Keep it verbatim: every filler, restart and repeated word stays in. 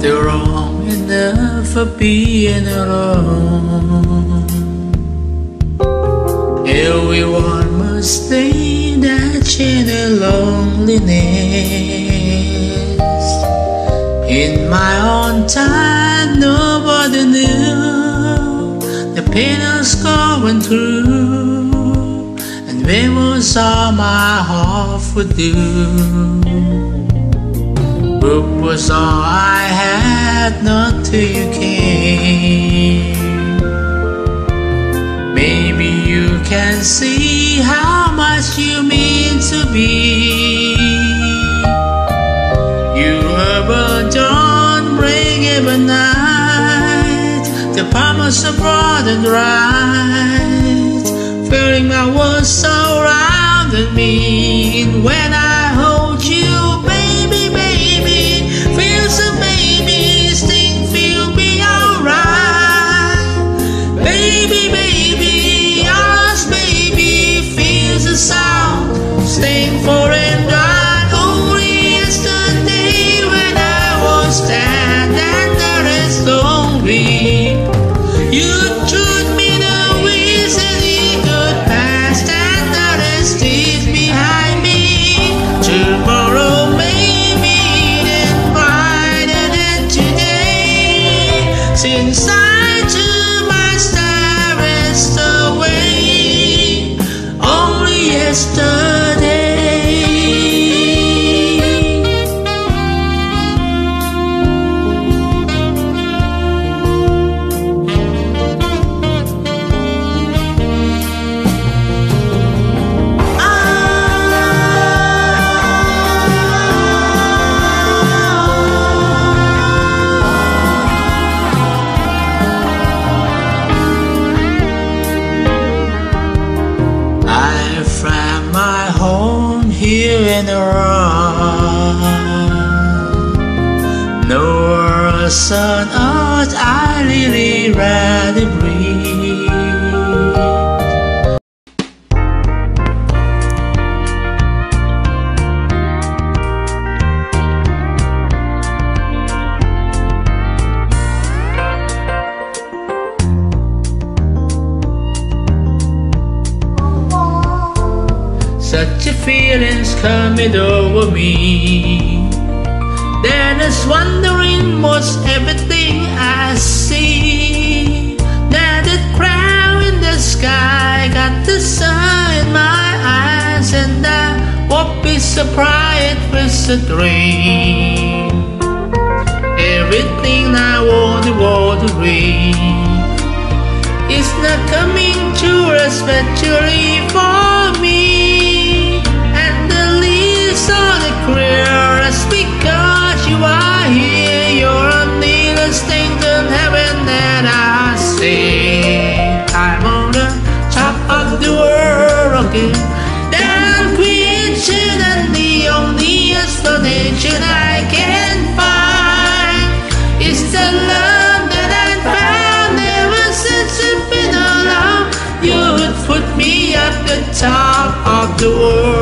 the wrong enough for being alone. Everyone must think that in a loneliness. In my own time, nobody knew the pain I was going through, and when was all my heart would do. Hope was all I had, not till you came. Maybe you can see how much you mean to me. You were a dawn, break every night, the promise of broad and right, feeling my world surrounded me. And when I hold you, baby, baby, feels a baby, things feel me alright. Baby, baby, yours, baby, feels the sound, staying for and right. Only yesterday when I was standing there as lonely, you told me the reason it could pass, and that is still behind me. Tomorrow may be then brighter than today, since I took my starest away only yesterday. My home here in Iran, nowhere else on earth I really rather breathe. Such a feeling's coming over me, then it's wondering what's everything I see. Now the crown in the sky got the sun in my eyes, and I won't be surprised with a dream. Everything I want to want to read is not coming true, especially for me. Clearest because you are here, you're a nearest thing to heaven that I see. I'm on the top of the world again, that creation, and the only explanation I can find is the love that I found ever since you've been alone. You would put me at the top of the world.